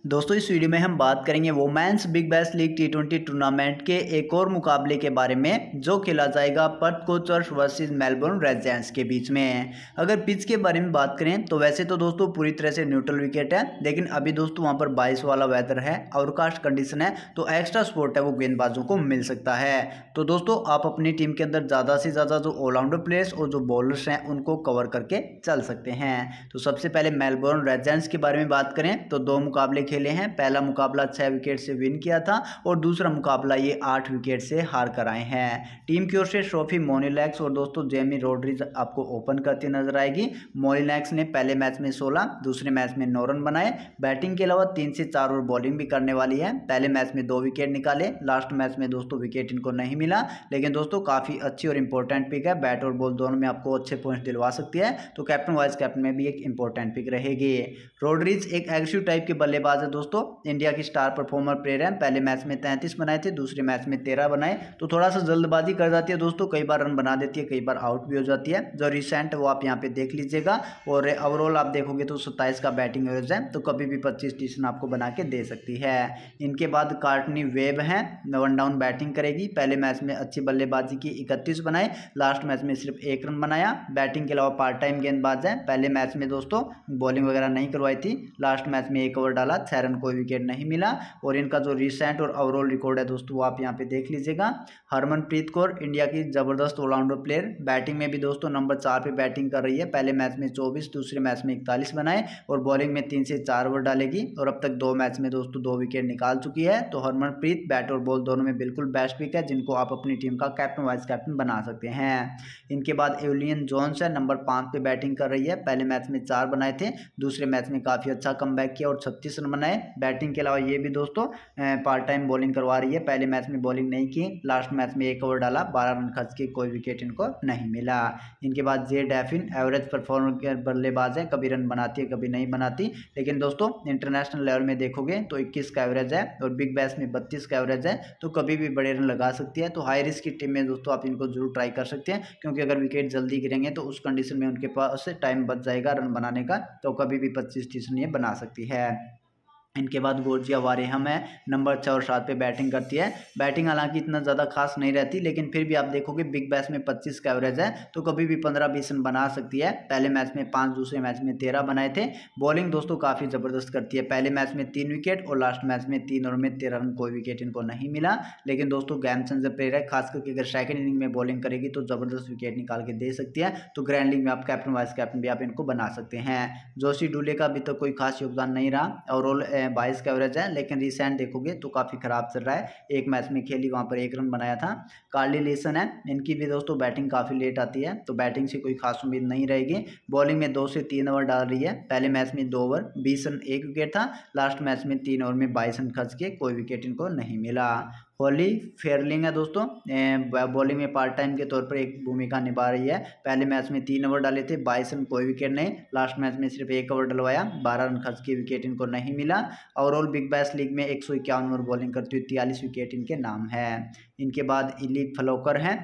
दोस्तों इस वीडियो में हम बात करेंगे वोमेन्स बिग बैश लीग टी20 टूर्नामेंट के एक और मुकाबले के बारे में जो खेला जाएगा Perth scorchers versus Melbourne red के बीच में। अगर पिच के बारे में बात करें तो वैसे तो दोस्तों पूरी तरह से न्यूट्रल विकेट है, लेकिन अभी दोस्तों वहां पर बारिश वाला वेदर है, ओवरकास्ट कंडीशन है, तो एक्स्ट्रा सपोर्ट है वो गेंदबाजों को मिल सकता है। तो दोस्तों आप अपनी टीम के अंदर ज़्यादा से ज़्यादा जो ऑलराउंडर प्लेयर्स और जो बॉलर्स हैं उनको कवर करके चल सकते हैं। तो सबसे पहले मेलबोर्न रेड के बारे में बात करें तो दो मुकाबले खेले हैं। पहला मुकाबला 6 विकेट से विन किया था और दूसरा मुकाबला ये 8 विकेट से हार कर आए हैं। टीम की ओर से सोफी मोलिनैक्स और दोस्तों जेमी रोड्रिग्स आपको ओपन करती नजर आएगी। मोलिनैक्स ने पहले मैच में 16, दूसरे मैच में 9 रन बनाए। बैटिंग के अलावा 3 से 4 और बॉलिंग भी करने वाली है। पहले मैच में 2 विकेट निकाले, लास्ट मैच में दोस्तों विकेट इनको नहीं मिला, लेकिन दोस्तों काफी अच्छी और इंपॉर्टेंट पिक है। बैट और बॉल दोनों में आपको अच्छे पॉइंट्स दिलवा सकती है, तो कैप्टन वाइस कैप्टन में भी एक इंपॉर्टेंट पिक रहेगी। रोड्रिग्स एक एग्रेसिव टाइप के बल्लेबाज है दोस्तों, इंडिया की स्टार परफॉर्मर प्लेयर है। पहले मैच में 33 बनाए थे, दूसरे मैच में 13 बनाए, तो थोड़ा सा जल्दबाजी कर जाती है दोस्तों, कई बार रन बना देती है, कई बार आउट भी हो जाती है। जो रिसेंट वो आप यहाँ पे देख लीजिएगा और ओवरऑल आप देखोगे तो 27 का बैटिंग एवरेज है, तो कभी भी 25-30 रन आपको बना के दे सकती है। इनके बाद कार्टनी वेब है, 1 डाउन बैटिंग करेगी। पहले मैच में अच्छी बल्लेबाजी की, 31 बनाए, लास्ट मैच में सिर्फ 1 रन बनाया। बैटिंग के अलावा पार्ट टाइम गेंदबाज है। पहले मैच में दोस्तों बॉलिंग वगैरह नहीं करवाई थी, लास्ट मैच में 1 ओवर डाला, 6 रन, कोई विकेट नहीं मिला। और इनका जो रिसेंट और ओवरऑल रिकॉर्ड है दोस्तों वो आप यहाँ पे देख लीजिएगा। हरमनप्रीत कौर इंडिया की जबरदस्त ऑलराउंडर प्लेयर, बैटिंग में भी दोस्तों नंबर 4 पे बैटिंग कर रही है। पहले मैच में 24, दूसरे मैच में 41 बनाए और बॉलिंग में 3 से 4 ओवर डालेगी और अब तक 2 मैच में दोस्तों 2 विकेट निकाल चुकी है। तो हरमनप्रीत बैट और बॉल दोनों में बिल्कुल बेस्ट पिक है, जिनको आप अपनी टीम का कैप्टन वाइस कैप्टन बना सकते हैं। इनके बाद एविलियन जोन्स है, नंबर 5 पे बैटिंग कर रही है। पहले मैच में 4 बनाए थे, दूसरे मैच में काफी अच्छा कमबैक किया और 36 रन बनाए। बैटिंग के अलावा ये भी दोस्तों पार्ट टाइम बॉलिंग करवा रही है। पहले मैच में बॉलिंग नहीं की, लास्ट मैच में 1 ओवर डाला, 12 रन खर्च के, कोई विकेट इनको नहीं मिला। इनके बाद जे डैफिन एवरेज परफॉर्मर बल्लेबाज है, कभी रन बनाती है कभी नहीं बनाती, लेकिन दोस्तों इंटरनेशनल लेवल में देखोगे तो 21 का एवरेज है और बिग बैश में 32 का एवरेज है, तो कभी भी बड़े रन लगा सकती है। तो हाई रिस्क की टीम में दोस्तों आप इनको जरूर ट्राई कर सकते हैं, क्योंकि अगर विकेट जल्दी गिरेंगे तो उस कंडीशन में उनके पास से टाइम बच जाएगा रन बनाने का, तो कभी भी 25-30 रन ये बना सकती है। इनके बाद गोर्जिया वारेहम है, नंबर 6 और 7 पे बैटिंग करती है। बैटिंग हालांकि इतना ज़्यादा खास नहीं रहती, लेकिन फिर भी आप देखोगे बिग बैश में 25 का एवरेज है, तो कभी भी 15-20 रन बना सकती है। पहले मैच में 5, दूसरे मैच में 13 बनाए थे। बॉलिंग दोस्तों काफ़ी ज़बरदस्त करती है। पहले मैच में 3 विकेट और लास्ट मैच में 3 ओवर में 13 रन, कोई विकेट इनको नहीं मिला, लेकिन दोस्तों गेम चेंजर प्लेयर है, खास करके अगर सेकंड इनिंग में बॉलिंग करेगी तो ज़बरदस्त विकेट निकाल के दे सकती है। तो ग्रैंड लीग में आप कैप्टन वाइस कैप्टन भी आप इनको बना सकते हैं। जोशी डुले का अभी तक कोई खास योगदान नहीं रहा, ओवरऑल 22 का एवरेज है, लेकिन रिसेंट देखोगे तो काफ़ी खराब चल रहा है। एक मैच में खेली, वहाँ पर 1 रन बनाया था। कार्ली लेसन है, इनकी भी दोस्तों बैटिंग काफ़ी लेट आती है, तो बैटिंग से कोई खास उम्मीद नहीं रहेगी। बॉलिंग में 2 से 3 ओवर डाल रही है। पहले मैच में 2 ओवर 20 रन, 1 विकेट था, लास्ट मैच में 3 ओवर में 22 रन खर्च के, कोई विकेट इनको नहीं मिला। होली फेयरलिंग है दोस्तों, बॉलिंग में पार्ट टाइम के तौर पर एक भूमिका निभा रही है। पहले मैच में 3 ओवर डाले थे, 22 रन, कोई विकेट नहीं, लास्ट मैच में सिर्फ 1 ओवर डलवाया, 12 रन खर्च के, विकेट इनको नहीं मिला। ओवरऑल बिग बैश लीग में 151 ओवर बॉलिंग करती हुई 43 विकेट इनके नाम है। इनके बाद इली फ्लोकर हैं,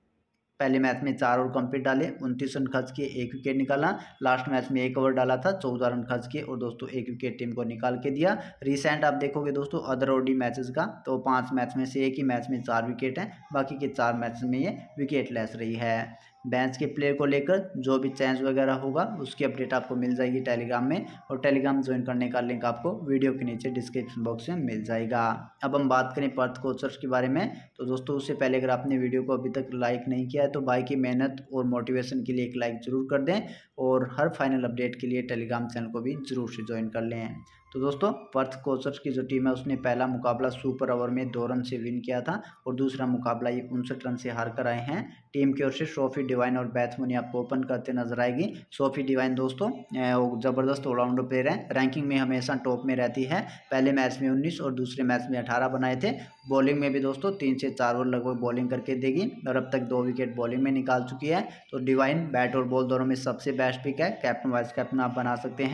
पहले मैच में 4 ओवर कंप्लीट डाले, 29 रन खर्च किए, 1 विकेट निकाला, लास्ट मैच में 1 ओवर डाला था, 14 रन खर्च किए और दोस्तों 1 विकेट टीम को निकाल के दिया। रिसेंट आप देखोगे दोस्तों अदर ओडी मैचेस का, तो 5 मैच में से एक ही मैच में 4 विकेट हैं, बाकी के 4 मैच में ये विकेट लेस रही है। बेंच के प्लेयर को लेकर जो भी चेंज वगैरह होगा उसकी अपडेट आपको मिल जाएगी टेलीग्राम में, और टेलीग्राम ज्वाइन करने का लिंक आपको वीडियो के नीचे डिस्क्रिप्शन बॉक्स में मिल जाएगा। अब हम बात करें पर्थ कोचर्स के बारे में, तो दोस्तों उससे पहले अगर आपने वीडियो को अभी तक लाइक नहीं किया है तो भाई की मेहनत और मोटिवेशन के लिए एक लाइक ज़रूर कर दें, और हर फाइनल अपडेट के लिए टेलीग्राम चैनल को भी ज़रूर से ज्वाइन कर लें। तो दोस्तों पर्थ कोचर्स की जो टीम है उसने पहला मुकाबला सुपर ओवर में 2 रन से विन किया था और दूसरा मुकाबला ये 59 रन से हार कर आए हैं। टीम की ओर से सोफी डिवाइन और बेथ मोनी आपको ओपन करते नजर आएगी। सोफी डिवाइन दोस्तों ज़बरदस्त ऑलराउंडर प्लेयर है, रैंकिंग में हमेशा टॉप में रहती है। पहले मैच में 19 और दूसरे मैच में 18 बनाए थे। बॉलिंग में भी दोस्तों 3 से 4 ओवर लगभग बॉलिंग करके देगी और अब तक 2 विकेट बॉलिंग में निकाल चुकी है। तो डिवाइन बैट और बॉल दोनों में सबसे बेस्ट पिक है, कैप्टन वाइस कैप्टन आप बना सकते हैं।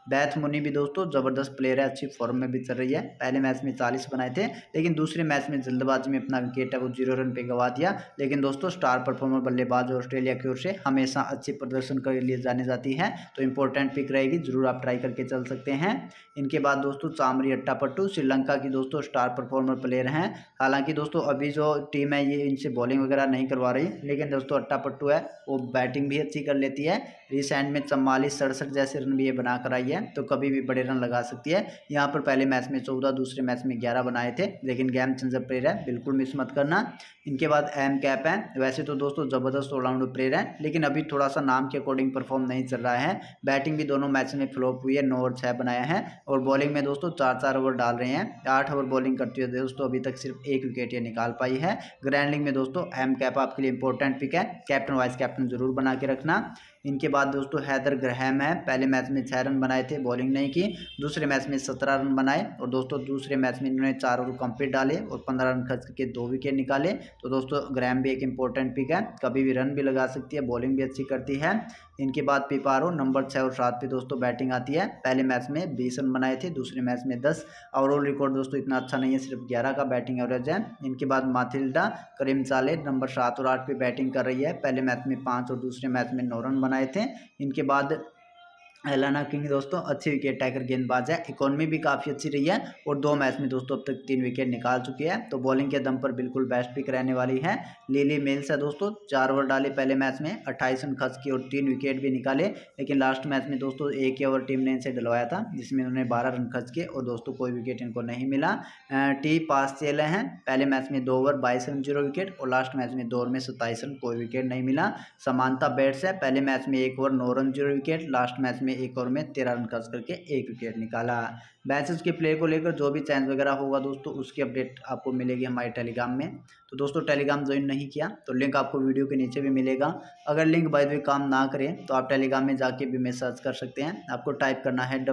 बैथ मुनी भी दोस्तों ज़बरदस्त प्लेयर है, अच्छी फॉर्म में भी चल रही है। पहले मैच में 40 बनाए थे, लेकिन दूसरे मैच में जल्दबाजी में अपना विकेट है वो 0 रन पे गंवा दिया। लेकिन दोस्तों स्टार परफॉर्मर बल्लेबाज ऑस्ट्रेलिया की ओर से हमेशा अच्छी प्रदर्शन के लिए जानी जाती है, तो इंपॉर्टेंट पिक रहेगी, जरूर आप ट्राई करके चल सकते हैं। इनके बाद दोस्तों चामरी अट्टापट्टू श्रीलंका की दोस्तों स्टार परफॉर्मर प्लेयर हैं। हालांकि दोस्तों अभी जो टीम है ये इनसे बॉलिंग वगैरह नहीं करवा रही, लेकिन दोस्तों अट्टापट्टू है वो बैटिंग भी अच्छी कर लेती है। रिसेंट में 44-67 जैसे रन भी ये बना कर आई है, तो कभी भी बड़े रन लगा सकती है। यहाँ पर पहले मैच में 14, दूसरे मैच में 11 बनाए थे, लेकिन गेम चेंजर प्लेयर है, बिल्कुल मिस मत करना। इनके बाद एम कैप है, वैसे तो दोस्तों ज़बरदस्त ऑलराउंडर प्लेयर है, लेकिन अभी थोड़ा सा नाम के अकॉर्डिंग परफॉर्म नहीं चल रहा है। बैटिंग भी दोनों मैच में फ्लॉप हुई है, 9 और 6 बनाया है, और बॉलिंग में दोस्तों 4-4 ओवर डाल रहे हैं। 8 ओवर बॉलिंग करते हुए दोस्तों अभी तक सिर्फ 1 विकेट ये निकाल पाई है। ग्रैंड लीग में दोस्तों एम कैप आपके लिए इंपॉर्टेंट पिक है, कैप्टन वाइस कैप्टन जरूर बना के रखना। इनके बाद दोस्तों हैदर ग्रैहम है, पहले मैच में 6 रन बनाए थे, बॉलिंग नहीं की। दूसरे मैच में 17 रन बनाए, और दोस्तों दूसरे मैच में इन्होंने 4 ओवर कंप्लीट डाले और 15 रन खर्च करके 2 विकेट निकाले। तो दोस्तों ग्रैहम भी एक इंपॉर्टेंट पिक है, कभी भी रन भी लगा सकती है, बॉलिंग भी अच्छी करती है। इनके बाद पिपारो नंबर 6 और 7 पे दोस्तों बैटिंग आती है। पहले मैच में 20 रन बनाए थे, दूसरे मैच में 10। ओवरऑल रिकॉर्ड दोस्तों इतना अच्छा नहीं है, सिर्फ 11 का बैटिंग एवरेज है। इनके बाद माथिल्डा करीम चाले नंबर 7 और 8 पे बैटिंग कर रही है। पहले मैच में 5 और दूसरे मैच में 9 रन बनाए थे। इनके बाद एलाना किंग दोस्तों अच्छी विकेट टाइगर गेंदबाज है, इकोनॉमी भी काफ़ी अच्छी रही है, और 2 मैच में दोस्तों अब तक 3 विकेट निकाल चुके हैं, तो बॉलिंग के दम पर बिल्कुल बेस्ट पिक रहने वाली है। लिली मिल्स है दोस्तों, 4 ओवर डाले पहले मैच में, 28 रन खर्च किए और 3 विकेट भी निकाले, लेकिन लास्ट मैच में दोस्तों एक ही ओवर टीम ने इनसे डलवाया था, जिसमें उन्होंने 12 रन खर्च किए और दोस्तों कोई विकेट इनको नहीं मिला। टी पास चले हैं, पहले मैच में 2 ओवर 22 रन 0 विकेट, और लास्ट मैच में 2 ओवर में 27 रन, कोई विकेट नहीं मिला। समानता बैट्स है, पहले मैच में 1 over 9 run 0 wicket, last match में 1 ओवर में 13 रन खर्च करके 1 विकेट निकाला। मैचेस के प्लेयर को लेकर जो भी चेंज वगैरह होगा दोस्तों उसकी अपडेट आपको मिलेगी हमारे टेलीग्राम में। तो दोस्तों टेलीग्राम ज्वाइन नहीं किया तो लिंक आपको वीडियो के नीचे भी मिलेगा। अगर लिंक बाय द वे काम ना करे तो आप टेलीग्राम में जाके भी मैं सर्च कर सकते हैं, आपको टाइप करना है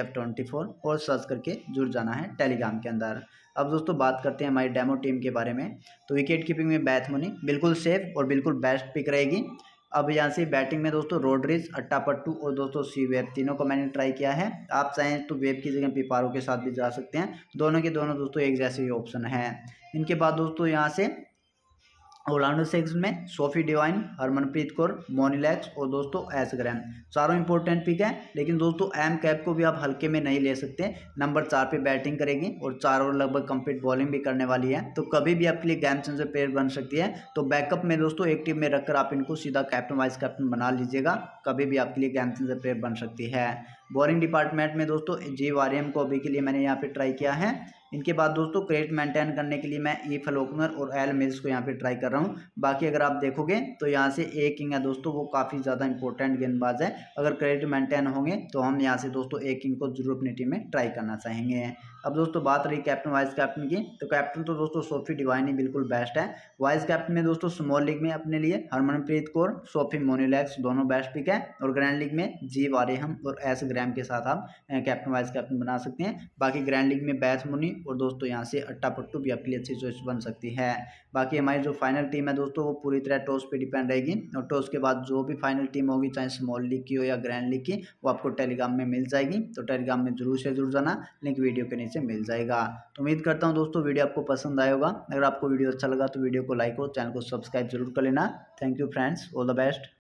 WGF24 और सर्च करके जुड़ जाना है टेलीग्राम के अंदर। अब दोस्तों बात करते हैं हमारी डेमो टीम के बारे में। तो विकेट कीपिंग में बैथ मुनी बिल्कुल सेफ और बिल्कुल बेस्ट पिक रहेगी। अब यहाँ से बैटिंग में दोस्तों रोड्रिग्स, अट्टापट्टू और दोस्तों सी वेब, तीनों को मैंने ट्राई किया है। आप चाहें तो वेब की जगह पिपारो के साथ भी जा सकते हैं, दोनों के दोनों दोस्तों एक जैसे ही ऑप्शन है। इनके बाद दोस्तों यहाँ से ऑर्लैंडो सेक्शन में सोफी डिवाइन, हरमनप्रीत कौर, मोनीलैक्स और दोस्तों एस ग्रैम, चारों इंपॉर्टेंट पिक है। लेकिन दोस्तों एम कैप को भी आप हल्के में नहीं ले सकते, नंबर 4 पे बैटिंग करेगी और 4 ओवर लगभग कंप्लीट बॉलिंग भी करने वाली है, तो कभी भी आपके लिए गेम चेंजर प्लेयर बन सकती है। तो बैकअप में दोस्तों एक टीम में रखकर आप इनको सीधा कैप्टन वाइस कैप्टन बना लीजिएगा, कभी भी आपके लिए गेम चेंजर प्लेयर बन सकती है। बॉलिंग डिपार्टमेंट में दोस्तों जी वारियम को अभी के लिए मैंने यहाँ पे ट्राई किया है। इनके बाद दोस्तों क्रेडिट मेंटेन करने के लिए मैं ई फलोकनर और एल मिल्स को यहाँ पे ट्राई कर रहा हूँ। बाकी अगर आप देखोगे तो यहाँ से ए किंग है दोस्तों, वो काफ़ी ज़्यादा इंपॉर्टेंट गेंदबाज है, अगर क्रेडिट मेंटेन होंगे तो हम यहाँ से दोस्तों ए किंग को जरूर अपनी टीम में ट्राई करना चाहेंगे। अब दोस्तों बात रही कैप्टन वाइस कैप्टन की, तो कैप्टन तो दोस्तों सोफी डिवाइन ही बिल्कुल बेस्ट है। वाइस कैप्टन में दोस्तों स्मॉल लीग में अपने लिए हरमनप्रीत कौर, सोफी मोनीलैक्स दोनों बेस्ट पिक है, और ग्रैंड लीग में जी वारेहम और एस ग्रैम के साथ आप कैप्टन वाइस कैप्टन बना सकते हैं। बाकी ग्रैंड लीग में बैथ मुनी और दोस्तों यहाँ से अट्टापट्टू भी आपके लिए अच्छी चॉइस बन सकती है। बाकी हमारी जो फाइनल टीम है दोस्तों वो पूरी तरह टॉस पे डिपेंड रहेगी, और टॉस के बाद जो भी फाइनल टीम होगी चाहे स्मॉल लीग की हो या ग्रैंड लीग की, वो आपको टेलीग्राम में मिल जाएगी। तो टेलीग्राम में जरूर से जुड़ जाना, लिंक वीडियो के नीचे मिल जाएगा। तो उम्मीद करता हूँ दोस्तों वीडियो आपको पसंद आया होगा। अगर आपको वीडियो अच्छा लगा तो वीडियो को लाइक और चैनल को सब्सक्राइब जरूर कर लेना। Thank you friends, all the best.